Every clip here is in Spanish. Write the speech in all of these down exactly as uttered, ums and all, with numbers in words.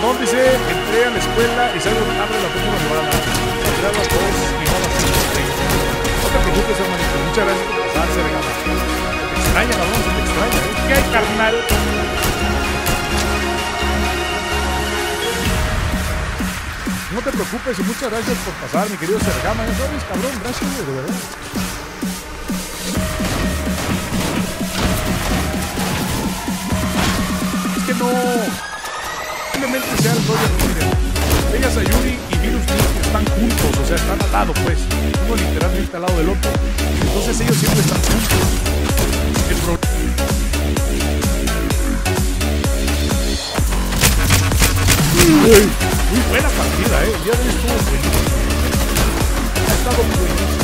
Perdón, dice, entré a la escuela y salgo tarde la próxima semana. Entré a las dos y no a las cinco treinta. No te preocupes, hermanito. Muchas gracias por pasarse, regalo. Te extraña, cabrón, se te extraña, ¿eh? ¿Qué hay, carnal? No te preocupes y muchas gracias por pasar, mi querido Sergama. Ya sabes, cabrón, gracias, de verdad. Es que no... Simplemente sea el rollo, miren. Ella, Sayuri y Virus Link están juntos, o sea, están al lado, pues. Uno literalmente al lado del otro. Entonces ellos siempre están juntos. El problema... Uy, muy buena partida, eh. El día de hoy estuvo buenísimo. Ha estado buenísimo.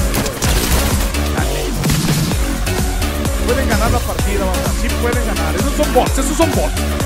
Pueden ganar la partida, banda. Sí pueden ganar. Esos son bots, esos son bots.